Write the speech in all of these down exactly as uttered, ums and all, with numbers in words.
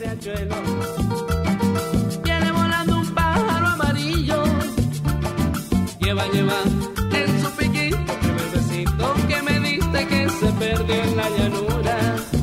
riachuelo. Viene volando un pájaro amarillo. Lleva, lleva en su piquito el besito que me diste que se perdió en la llanura.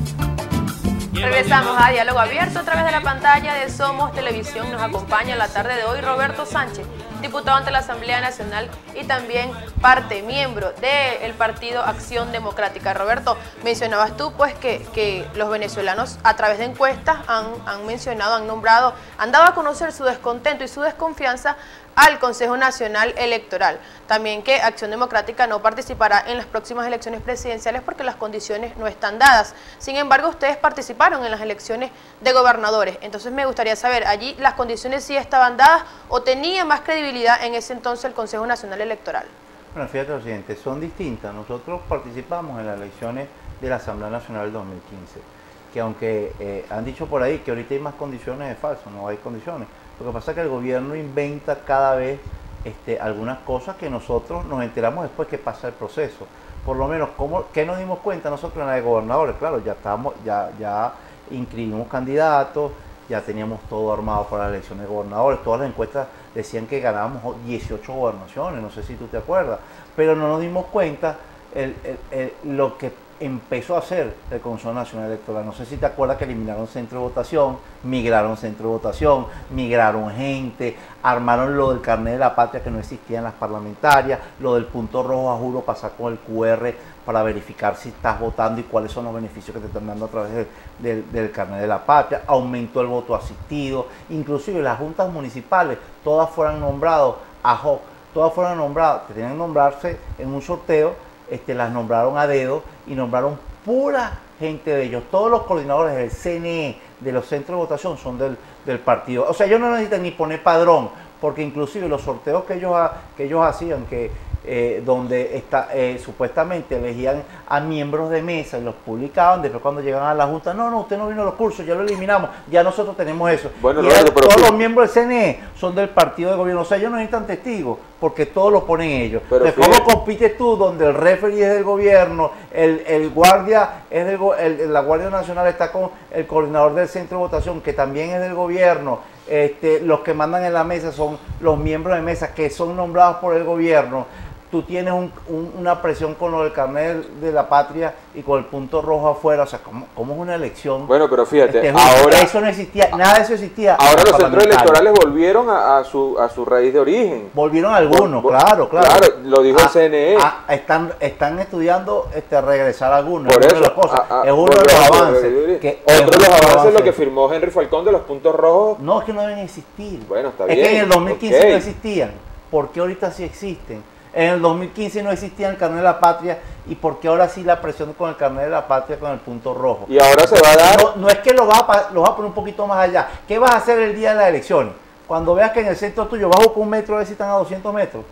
Regresamos a Diálogo Abierto a través de la pantalla de Somos Televisión. Nos acompaña en la tarde de hoy Roberto Sánchez, diputado ante la Asamblea Nacional y también parte, miembro del Partido Acción Democrática. Roberto, mencionabas tú pues que, que los venezolanos a través de encuestas han, han mencionado, han nombrado, han dado a conocer su descontento y su desconfianza al Consejo Nacional Electoral. También que Acción Democrática no participará en las próximas elecciones presidenciales porque las condiciones no están dadas. Sin embargo, ustedes participaron en las elecciones de gobernadores. Entonces me gustaría saber, ¿allí las condiciones sí estaban dadas o tenía más credibilidad en ese entonces el Consejo Nacional Electoral? Bueno, fíjate lo siguiente, son distintas. Nosotros participamos en las elecciones de la Asamblea Nacional del dos mil quince, que aunque eh, han dicho por ahí que ahorita hay más condiciones, es falso, no hay condiciones. Lo que pasa es que el gobierno inventa cada vez este, algunas cosas que nosotros nos enteramos después que pasa el proceso. Por lo menos, ¿cómo, ¿qué nos dimos cuenta nosotros en la de gobernadores? Claro, ya estábamos, ya, ya inscribimos candidatos, ya teníamos todo armado para la elección de gobernadores. Todas las encuestas decían que ganábamos dieciocho gobernaciones, no sé si tú te acuerdas, pero no nos dimos cuenta el, el, el, lo que empezó a hacer el Consejo Nacional Electoral. No sé si te acuerdas que eliminaron centro de votación, migraron centro de votación, migraron gente, armaron lo del carnet de la patria que no existía en las parlamentarias, lo del punto rojo a juro, pasar con el cu erre para verificar si estás votando y cuáles son los beneficios que te están dando a través de, de, del carnet de la patria, aumentó el voto asistido, inclusive las juntas municipales, todas fueron nombradas ad hoc, todas fueron nombradas, que tenían que nombrarse en un sorteo. Este, las nombraron a dedo y nombraron pura gente de ellos. Todos los coordinadores del ce ene e, de los centros de votación, son del, del partido. O sea, ellos no necesitan ni poner padrón, porque inclusive los sorteos que ellos, que ellos hacían, que eh, donde está, eh, supuestamente elegían a miembros de mesa y los publicaban, después cuando llegaban a la Junta, no, no, usted no vino a los cursos, ya lo eliminamos, ya nosotros tenemos eso. Bueno, y Roberto, pero todos sí. los miembros del ce ene e son del partido de gobierno, o sea, ellos no necesitan testigos, porque todos lo ponen ellos. Pero Entonces, ¿cómo fíjate. compites tú donde el referee es del gobierno, el, el guardia es del go- el, la Guardia Nacional está con el coordinador del centro de votación, que también es del gobierno, este, los que mandan en la mesa son los miembros de mesa que son nombrados por el gobierno? Tú tienes un, un, una presión con lo del carnet de la patria y con el punto rojo afuera, o sea, ¿cómo, cómo es una elección? Bueno, pero fíjate, Este, ahora, eso no existía, nada de eso existía. ahora los centros parlamentario. electorales volvieron a, a, su, a su raíz de origen. Volvieron algunos, Vol- vol- claro, claro. Claro, lo dijo el Ah, ce ene e. ah, están, están estudiando este, regresar algunos. Por es eso, una de las cosas, a- a- es uno de volver los a su avances. raíz de origen. Que, es Otro uno de los avances es lo avances. que firmó Henry Falcón de los puntos rojos. No, es que no deben existir. Bueno, está es bien, que en el dos mil quince ok. no existían. ¿Por qué ahorita sí existen? En el dos mil quince no existía el carnet de la patria, y por qué ahora sí la presión con el carnet de la patria con el punto rojo. Y ahora se va a dar... No, no es que lo vas, a, pa- lo vas a poner un poquito más allá. ¿Qué vas a hacer el día de las elecciones? Cuando veas que en el centro tuyo vas a buscar un metro, a ver si están a doscientos metros.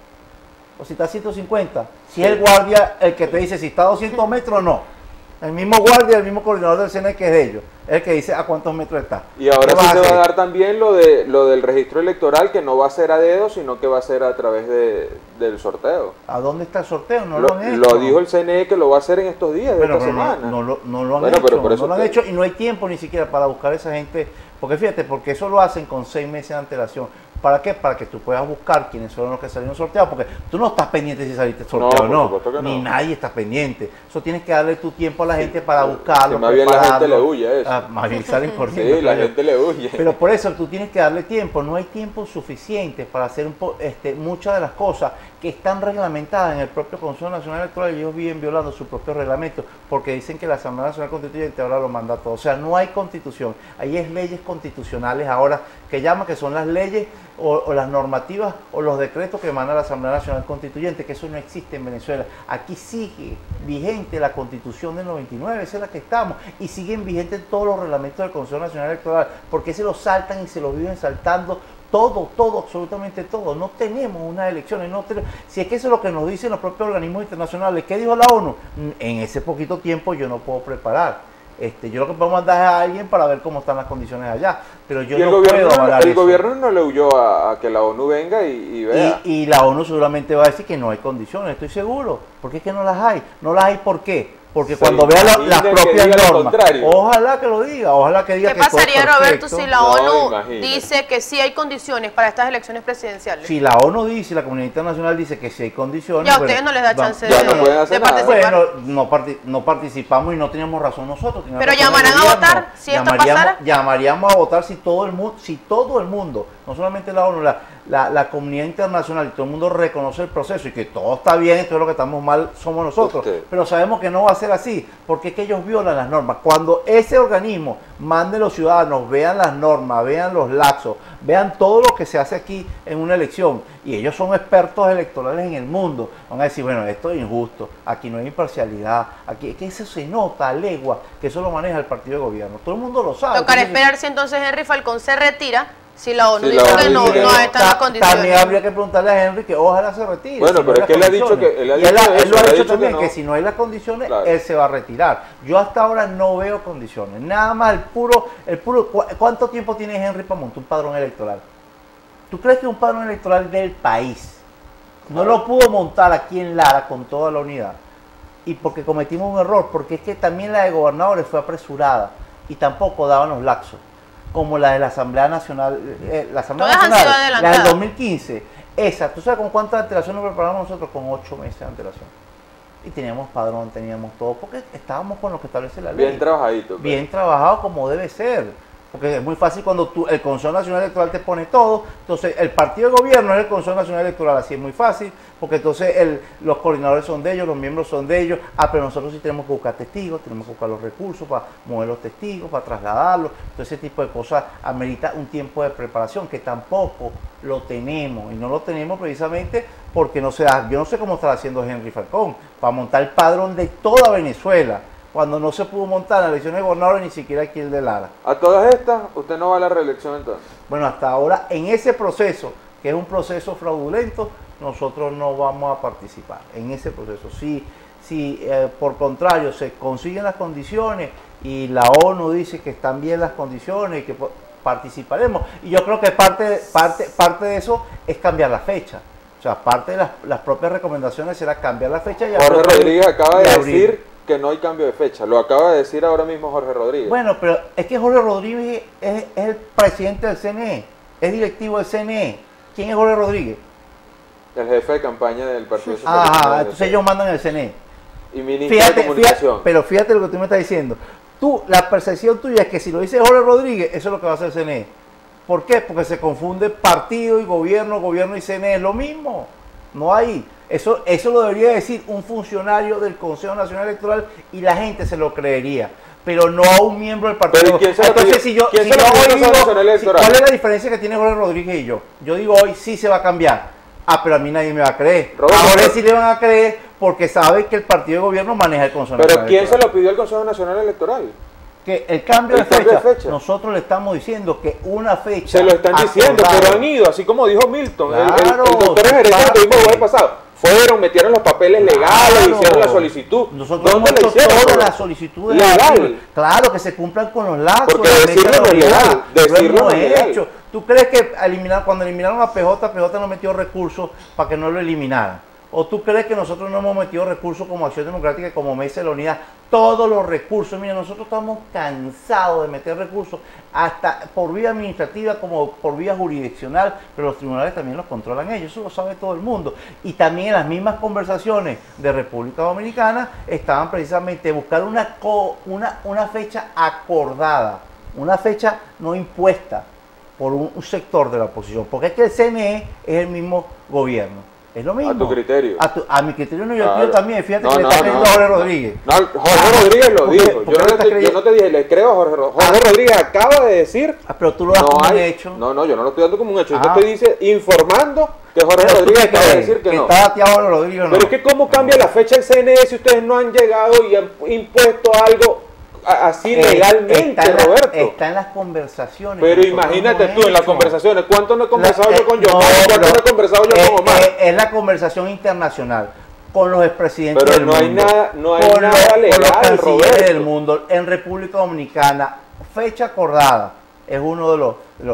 O si está a ciento cincuenta. Si es el guardia el que te dice si está a doscientos metros o no. El mismo guardia, el mismo coordinador del ce ene e que es de ellos. Es el que dice a cuántos metros está. Y ahora ¿Qué vas sí a se va a hacer? dar también lo de lo del registro electoral, que no va a ser a dedo, sino que va a ser a través de, del sorteo. ¿A dónde está el sorteo? No lo, lo, han hecho. lo dijo el ce ene e que lo va a hacer en estos días, de Bueno, esta pero no, semana. no lo, no lo han Bueno, hecho, pero por eso no lo han te- hecho y no hay tiempo ni siquiera para buscar a esa gente, porque fíjate, porque eso lo hacen con seis meses de antelación. ¿Para qué? Para que tú puedas buscar quiénes fueron los que salieron sorteados, porque tú no estás pendiente si saliste sorteado o No, no, por supuesto que ni no. nadie está pendiente. Eso tienes que darle tu tiempo a la gente para buscarlo. Sí, más bien la gente prepararlo. le huye a eso. Ah, más bien salen corriendo. Sí, la claro. gente le huye. Pero por eso tú tienes que darle tiempo, no hay tiempo suficiente para hacer un po- este, muchas de las cosas que están reglamentadas en el propio Consejo Nacional Electoral, y ellos viven violando su propio reglamento, porque dicen que la Asamblea Nacional Constituyente ahora lo manda todo. O sea, no hay constitución, ahí es leyes constitucionales ahora, que llaman que son las leyes o, o las normativas o los decretos que manda la Asamblea Nacional Constituyente, que eso no existe en Venezuela. Aquí sigue vigente la Constitución del noventa y nueve, esa es la que estamos, y siguen vigentes todos los reglamentos del Consejo Nacional Electoral, porque se los saltan y se los viven saltando todo, todo, absolutamente todo. No tenemos unas elecciones, no tenemos, si es que eso es lo que nos dicen los propios organismos internacionales. ¿Qué dijo la ONU? En ese poquito tiempo yo no puedo preparar. Este, yo lo que puedo mandar es a alguien para ver cómo están las condiciones allá, pero yo y el no gobierno, puedo avalar el eso. gobierno no le huyó a, a que la ONU venga y, y vea. Y, y la ONU seguramente va a decir que no hay condiciones, estoy seguro, porque es que no las hay. No las hay, ¿por qué? porque Se cuando vea la- las imaginen que propias diga lo normas, contrario. ojalá que lo diga, ojalá que diga ¿Qué que todo es pasaría, Roberto, perfecto. si la No, ONU imagínate. dice que sí hay condiciones para estas elecciones presidenciales? Si la ONU dice, la comunidad internacional dice que si hay condiciones... Ya a bueno, ustedes no les da va- chance ya de, no pueden hacer de nada. participar. Bueno, no, parti- no participamos y no teníamos razón nosotros. tenía Pero razón el llamarán a gobierno. votar si esto Llamaríamos- pasara. Llamaríamos a votar si todo el mundo, si todo el mundo, no solamente la ONU, la, la, la comunidad internacional y todo el mundo reconoce el proceso y que todo está bien, todo lo que estamos mal somos nosotros. Usted. Pero sabemos que no va a ser así, porque es que ellos violan las normas. Cuando ese organismo mande a los ciudadanos, vean las normas, vean los laxos, vean todo lo que se hace aquí en una elección, y ellos son expertos electorales en el mundo, van a decir, bueno, esto es injusto, aquí no hay imparcialidad, aquí es que eso se nota a legua, que eso lo maneja el partido de gobierno. Todo el mundo lo sabe. Tocará Entonces, esperar si entonces Henry Falcón se retira, si la ONU Si la dice ONU que no, dice que no no. están las Ta- También condiciones. habría que preguntarle a Henry que ojalá se retire. Bueno, si no pero hay es que las él ha dicho condiciones. que- él ha Y él, dicho ha- él eso, lo ha él ha dicho dicho que también, no. que si no hay las condiciones, Claro. él se va a retirar. Yo hasta ahora no veo condiciones. Nada más el puro, el puro, ¿cu- ¿cuánto tiempo tiene Henry para montar un padrón electoral? ¿Tú crees que un padrón electoral del país no lo pudo montar aquí en Lara con toda la unidad? Y porque cometimos un error, porque es que también la de gobernadores fue apresurada y tampoco daban los laxos, como la de la Asamblea Nacional, eh, la Asamblea Todas han Nacional, sido la del adelantadas. dos mil quince, esa, ¿tú sabes con cuánta antelación nos preparamos nosotros? Con ocho meses de antelación. Y teníamos padrón, teníamos todo, porque estábamos con lo que establece la ley. Bien trabajadito. pues. Bien trabajado como debe ser. Porque es muy fácil cuando tú, el Consejo Nacional Electoral te pone todo. Entonces, el partido de gobierno es el Consejo Nacional Electoral, así es muy fácil. Porque entonces el, los coordinadores son de ellos, los miembros son de ellos. Ah, pero nosotros sí tenemos que buscar testigos, tenemos que buscar los recursos para mover los testigos, para trasladarlos. Todo ese tipo de cosas amerita un tiempo de preparación que tampoco lo tenemos. Y no lo tenemos precisamente porque no se da. Yo no sé cómo está haciendo Henry Falcón para montar el padrón de toda Venezuela, cuando no se pudo montar en la elección de gobernadores ni siquiera aquí el de Lara. A todas estas, usted no va a la reelección entonces. Bueno, hasta ahora en ese proceso, que es un proceso fraudulento, nosotros no vamos a participar en ese proceso. Si, si eh, por contrario se consiguen las condiciones y la ONU dice que están bien las condiciones y que po- participaremos, y yo creo que parte, parte, parte de eso es cambiar la fecha. O sea, parte de las, las propias recomendaciones será cambiar la fecha y Jorge abrir- Rodríguez acaba y de abrir. decir que no hay cambio de fecha. Lo acaba de decir ahora mismo Jorge Rodríguez. Bueno, pero es que Jorge Rodríguez es, es el presidente del C N E, es directivo del C N E. ¿Quién es Jorge Rodríguez? El jefe de campaña del Partido Socialista. Ajá, de entonces Venezuela. ellos mandan el C N E. Y ministro Fíjate, de fíjate, Comunicación. pero fíjate lo que tú me estás diciendo. Tú, la percepción tuya es que si lo dice Jorge Rodríguez, eso es lo que va a hacer el C N E. ¿Por qué? Porque se confunde partido y gobierno, gobierno y C N E, es lo mismo. No hay. Eso, eso lo debería decir un funcionario del Consejo Nacional Electoral y la gente se lo creería, pero no a un miembro del partido. Pero ¿y quién se lo Entonces, pidió? si yo, ¿Quién si se lo yo pidió al hoy Consejo digo, Nacional si- Electoral? ¿cuál es la diferencia que tiene Jorge Rodríguez y yo? Yo digo hoy sí se va a cambiar. Ah, pero a mí nadie me va a creer. Roberto, Ahora pero- sí le van a creer porque sabe que el partido de gobierno maneja el Consejo Pero Nacional ¿quién se Electoral. lo pidió al Consejo Nacional Electoral? Que el cambio, El de, cambio fecha, de fecha. nosotros le estamos diciendo que una fecha. Se lo están diciendo, acordada. pero han ido, así como dijo Milton. El- el, Claro, el doctor Jerez claro. lo tuvimos el jueves pasado. Fueron, metieron los papeles legales, Claro. hicieron la solicitud. Nosotros ¿Dónde hemos la hecho hicieron? todas Roberto? las solicitudes. Legal. Claro, que se cumplan con los lazos. Porque la decirlo fecha de no es unidad. legal, Lo decirlo hemos no es legal. hecho. ¿Tú crees que eliminar, cuando eliminaron a P J, P J no metió recursos para que no lo eliminaran? ¿O tú crees que nosotros no hemos metido recursos como Acción Democrática y como Mesa de la Unidad? Todos los recursos, mira, nosotros estamos cansados de meter recursos, hasta por vía administrativa como por vía jurisdiccional, pero los tribunales también los controlan ellos, eso lo sabe todo el mundo. Y también en las mismas conversaciones de República Dominicana estaban precisamente buscar una, co- una, una fecha acordada, una fecha no impuesta por un, un sector de la oposición, porque es que el C N E es el mismo gobierno. Es lo mismo. A tu criterio. A, tu- a mi criterio no, yo Claro. pido también. Fíjate No, que le no, está creyendo no. a Jorge Rodríguez. No, Jorge Ah, Rodríguez lo ¿por qué- dijo. por Yo qué no, le estás te, yo creyendo? no te dije, le creo a Jorge Rodríguez. Jorge Ah. Rodríguez acaba de decir. Ah, pero tú lo das No como un hay, hecho. no, no, yo no lo estoy dando como un hecho. Yo Ah. te estoy dice, informando que Jorge Pero tú Rodríguez qué acaba de crees, decir que, no. está dateado Jorge Rodríguez o no. Pero es que cómo cambia la fecha el C N E si ustedes no han llegado y han impuesto algo a- así Eh, legalmente, está en la- Roberto. Está en las conversaciones. Pero Nosotros imagínate hemos tú en las hecho. conversaciones, ¿cuánto no he conversado La- yo con eh, Yomar? no, ¿Cuánto no, no he conversado yo eh, con Omar? eh, es la conversación internacional con los expresidentes Pero del no hay mundo. nada- no hay con nada los, con legal, los cancilleres Roberto. del mundo en República Dominicana. Fecha acordada es uno de los, de los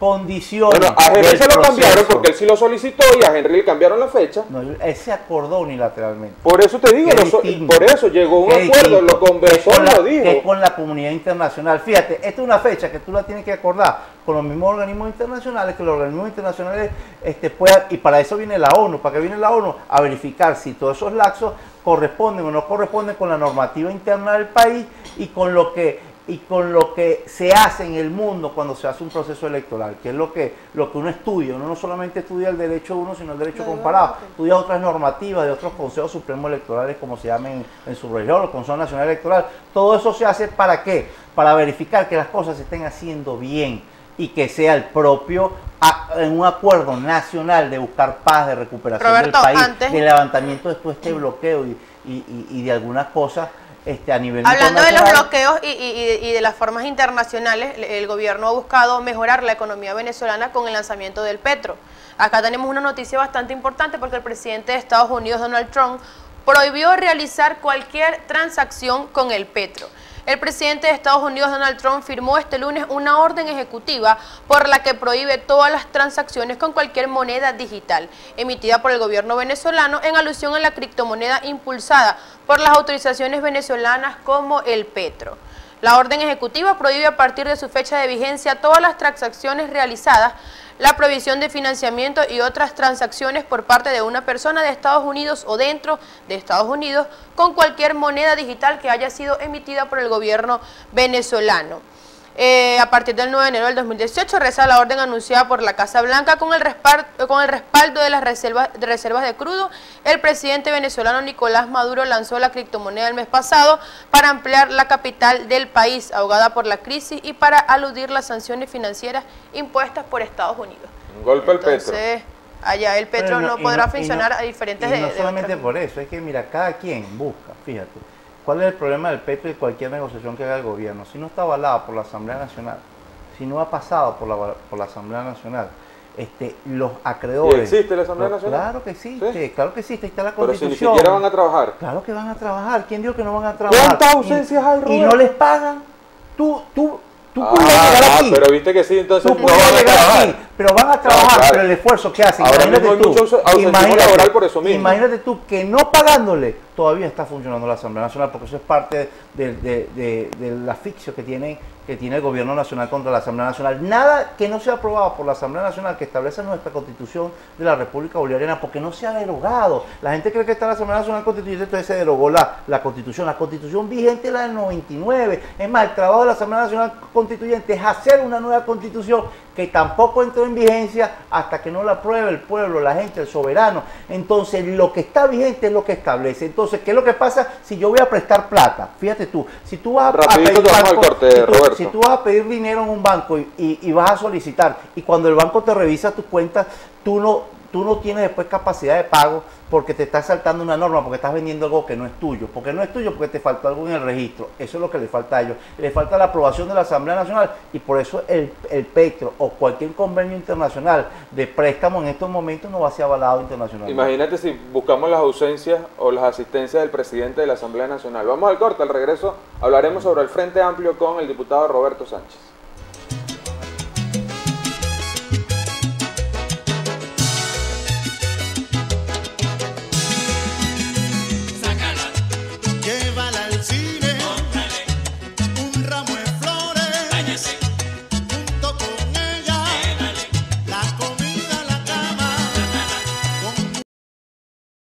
condiciones. Bueno, a Henry del se lo cambiaron proceso. porque él sí lo solicitó y a Henry le cambiaron la fecha. No, él se acordó unilateralmente. Por eso te digo, Qué lo so- distinto. por eso llegó a un Qué acuerdo, distinto. lo conversó Que con y la- lo dijo. que con la comunidad internacional. Fíjate, esta es una fecha que tú la tienes que acordar con los mismos organismos internacionales, que los organismos internacionales este, puedan, y para eso viene la ONU, para que viene la ONU a verificar si todos esos lapsos corresponden o no corresponden con la normativa interna del país y con lo que y con lo que se hace en el mundo cuando se hace un proceso electoral, que es lo que, lo que uno estudia. Uno no solamente estudia el derecho uno, sino el derecho comparado, estudia otras normativas de otros consejos supremos electorales, como se llaman en, en su región, los consejos nacionales electorales. Todo eso se hace ¿para qué? Para verificar que las cosas se estén haciendo bien y que sea el propio, a, en un acuerdo nacional de buscar paz, de recuperación Roberto, del país, antes- de levantamiento de todo este bloqueo y, y, y, y de algunas cosas este, a nivel Hablando de los internacional. bloqueos y, y- y de las formas internacionales, el el gobierno ha buscado mejorar la economía venezolana con el lanzamiento del petro. Acá tenemos una noticia bastante importante porque el presidente de Estados Unidos, Donald Trump, prohibió realizar cualquier transacción con el petro. El presidente de Estados Unidos, Donald Trump, firmó este lunes una orden ejecutiva por la que prohíbe todas las transacciones con cualquier moneda digital emitida por el gobierno venezolano en alusión a la criptomoneda impulsada por las autorizaciones venezolanas como el petro. La orden ejecutiva prohíbe a partir de su fecha de vigencia todas las transacciones realizadas, la provisión de financiamiento y otras transacciones por parte de una persona de Estados Unidos o dentro de Estados Unidos con cualquier moneda digital que haya sido emitida por el gobierno venezolano. Eh, a partir del nueve de enero del dos mil dieciocho reza la orden anunciada por la Casa Blanca con el respaldo, con el respaldo de las reservas de, reservas de crudo. El presidente venezolano Nicolás Maduro lanzó la criptomoneda el mes pasado para ampliar la capital del país ahogada por la crisis y para aludir las sanciones financieras impuestas por Estados Unidos. Un golpe al petro. Entonces, allá el petro Pero no, y podrá y funcionar a diferentes y de, no de solamente otras- por eso, es que mira, cada quien busca, fíjate, cuál es el problema del petro y cualquier negociación que haga el gobierno. Si no está avalado por la Asamblea Nacional, si no ha pasado por la, por la Asamblea Nacional, este, los acreedores... ¿Y existe la Asamblea los- Nacional? Claro que existe, ¿Sí? claro que existe, está la Pero si Constitución. ni siquiera van a trabajar. Claro que van a trabajar. ¿Quién dijo que no van a trabajar? ¿Cuántas ausencias y, hay, y Roberto? no les pagan. Tú, tú, tú Ah, puedes llegar ah, aquí. pero viste que sí, entonces Tú no puedes van a llegar trabajar. aquí, pero van a trabajar, claro. pero el esfuerzo que hacen, Ahora imagínate mismo hay tú, mucho ausen- ausentismo imagínate, laboral por eso mismo. imagínate tú que no pagándole todavía está funcionando la Asamblea Nacional, porque eso es parte de, de, de, del asfixio que tiene, que tiene el gobierno nacional contra la Asamblea Nacional. Nada que no sea aprobado por la Asamblea Nacional, que establece nuestra Constitución de la República Bolivariana, porque no se ha derogado. La gente cree que está la Asamblea Nacional Constituyente, entonces se derogó la, la Constitución. La Constitución vigente es la del noventa y nueve. Es más, el trabajo de la Asamblea Nacional Constituyente es hacer una nueva Constitución que tampoco entró en vigencia hasta que no la apruebe el pueblo, la gente, el soberano. Entonces, lo que está vigente es lo que establece. Entonces, ¿qué es lo que pasa si yo voy a prestar plata? Fíjate tú, si tú vas a, a Rapidito pedir te vamos al banco- corte, si tú- Roberto. si tú vas a pedir dinero en un banco y, y- y vas a solicitar, y cuando el banco te revisa tus cuentas, tú no, tú no tienes después capacidad de pago porque te estás saltando una norma, porque estás vendiendo algo que no es tuyo. Porque no es tuyo porque te faltó algo en el registro. Eso es lo que le falta a ellos. Le falta la aprobación de la Asamblea Nacional y por eso el, el petro o cualquier convenio internacional de préstamo en estos momentos no va a ser avalado internacionalmente. Imagínate si buscamos las ausencias o las asistencias del presidente de la Asamblea Nacional. Vamos al corte, al regreso hablaremos sobre el Frente Amplio con el diputado Roberto Sánchez.